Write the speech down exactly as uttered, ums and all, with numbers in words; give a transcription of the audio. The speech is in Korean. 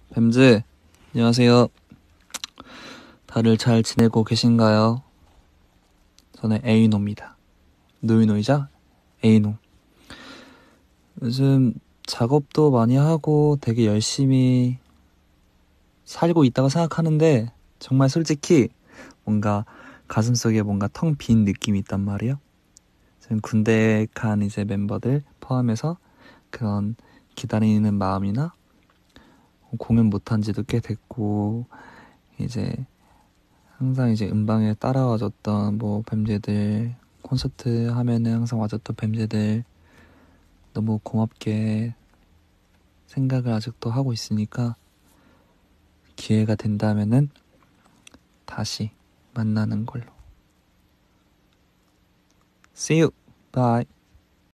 뱀즈, 안녕하세요. 다들 잘 지내고 계신가요? 저는 에이노입니다. 노이노이자 에이노. 요즘 작업도 많이 하고 되게 열심히 살고 있다고 생각하는데 정말 솔직히 뭔가 가슴속에 뭔가 텅 빈 느낌이 있단 말이에요. 지금 군대 간 이제 멤버들 포함해서 그런 기다리는 마음이나 공연 못한 지도 꽤 됐고 이제 항상 이제 음방에 따라와줬던 뭐 뱀제들, 콘서트 하면은 항상 와줬던 뱀제들 너무 고맙게 생각을 아직도 하고 있으니까 기회가 된다면은 다시 만나는 걸로. See you. Bye.